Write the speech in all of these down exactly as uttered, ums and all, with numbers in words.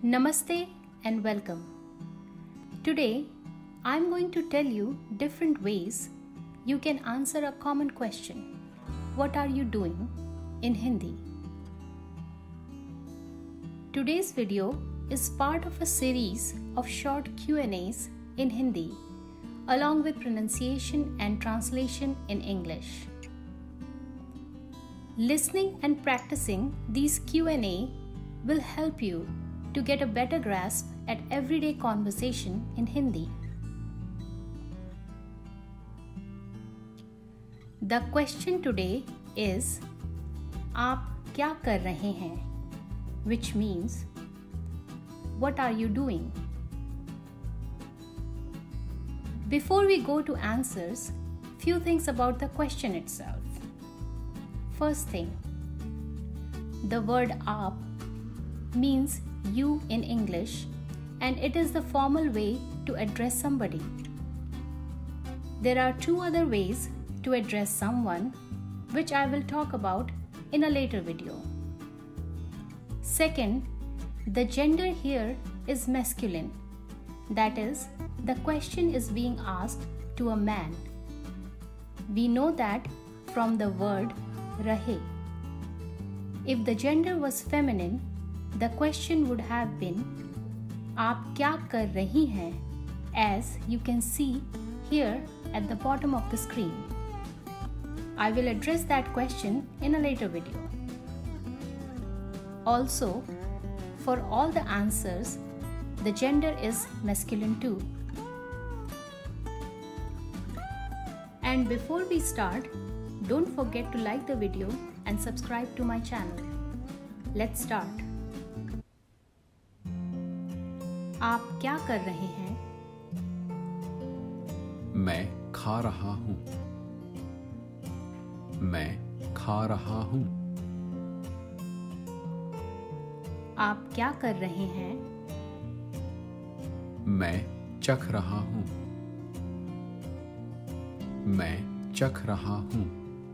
Namaste and welcome. Today, I'm going to tell you different ways you can answer a common question. What are you doing in Hindi? Today's video is part of a series of short Q and A's in Hindi along with pronunciation and translation in English. Listening and practicing these Q and A will help you to get a better grasp at everyday conversation in Hindi. The question today is आप क्या कर रहे हैं? Which means what are you doing? Before we go to answers, few things about the question itself. First thing, the word aap means you in English, and it is the formal way to address somebody. There are two other ways to address someone, which I will talk about in a later video. Second, the gender here is masculine. That is, the question is being asked to a man. We know that from the word rahe. If the gender was feminine, the question would have been आप क्या कर रही हैं, as you can see here at the bottom of the screen. I will address that question in a later video. Also, for all the answers, the gender is masculine too. And before we start, don't forget to like the video and subscribe to my channel. Let's start. आप क्या कर रहे हैं? मैं खा रहा हूँ। मैं खा रहा हूँ। आप क्या कर रहे हैं? मैं चख रहा हूँ। मैं चख रहा हूँ।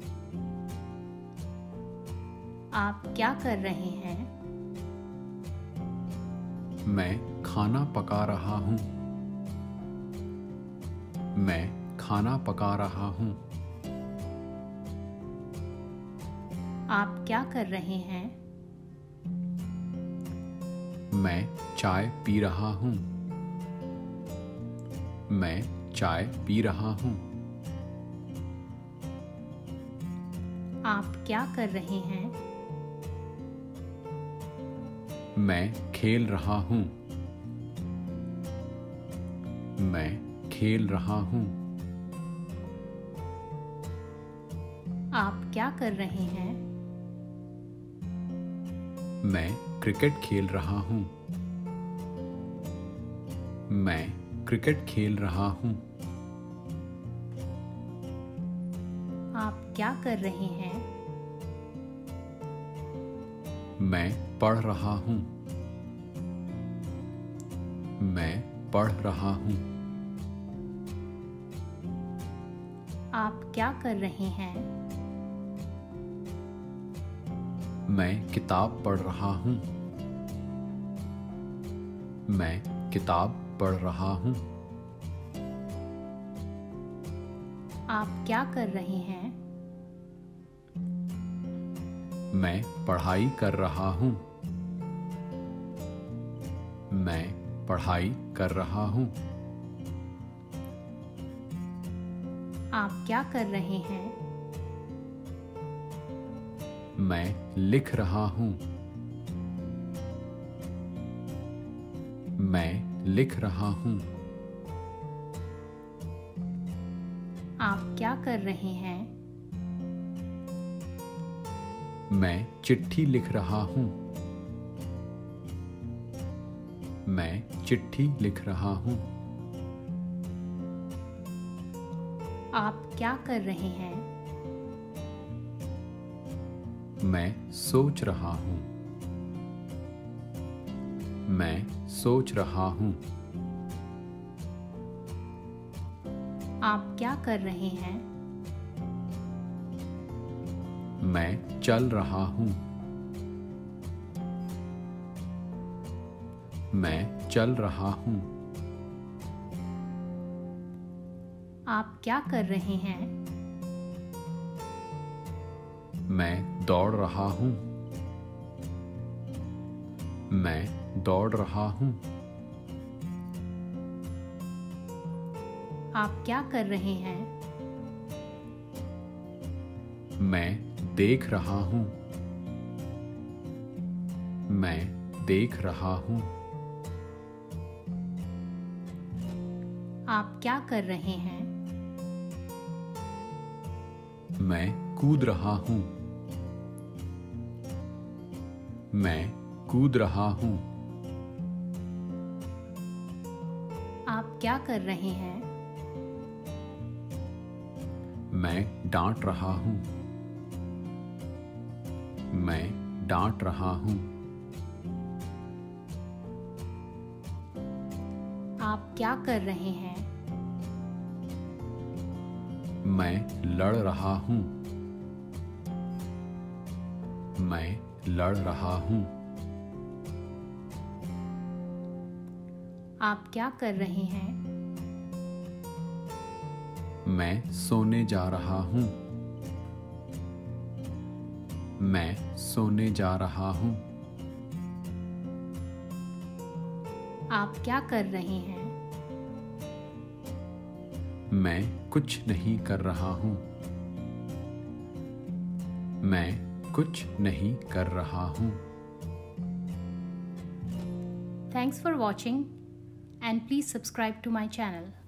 आप क्या कर रहे हैं? मैं खाना पका रहा हूँ। मैं खाना पका रहा हूँ। आप क्या कर रहे हैं? मैं चाय पी रहा हूँ। मैं चाय पी रहा हूँ। आप क्या कर रहे हैं? मैं खेल रहा हूँ। मैं खेल रहा हूँ। आप क्या कर रहे हैं? मैं क्रिकेट खेल रहा हूँ। मैं क्रिकेट खेल रहा हूँ। आप क्या कर रहे हैं? मैं पढ़ रहा हूँ। मैं पढ़ रहा हूँ। आप क्या कर रहे हैं? मैं किताब पढ़ रहा हूँ। मैं किताब पढ़ रहा हूँ। आप क्या कर रहे हैं? मैं पढ़ाई कर रहा हूँ। मैं पढ़ाई कर रहा हूँ। आप क्या कर रहे हैं? मैं लिख रहा हूँ। मैं लिख रहा हूँ। आप क्या कर रहे हैं? मैं चिट्ठी लिख रहा हूँ। मैं चिट्ठी लिख रहा हूँ। आप क्या कर रहे हैं? मैं सोच रहा हूँ। मैं सोच रहा हूँ। आप क्या कर रहे हैं? मैं चल रहा हूँ। मैं चल रहा हूँ। आप क्या कर रहे हैं? मैं दौड़ रहा हूँ। मैं दौड़ रहा हूँ। आप क्या कर रहे हैं? मैं देख रहा हूँ। मैं देख रहा हूँ। आप क्या कर रहे हैं? मैं कूद रहा हूँ। मैं कूद रहा हूँ। आप क्या कर रहे हैं? मैं डांट रहा हूँ। मैं डांट रहा हूँ। आप क्या कर रहे हैं? मैं लड़ रहा हूँ। मैं लड़ रहा हूँ। आप क्या कर रहे हैं? मैं सोने जा रहा हूँ। मैं सोने जा रहा हूँ। आप क्या कर रहे हैं? मैं कुछ नहीं कर रहा हूँ। मैं कुछ नहीं कर रहा हूँ। Thanks for watching and please subscribe to my channel.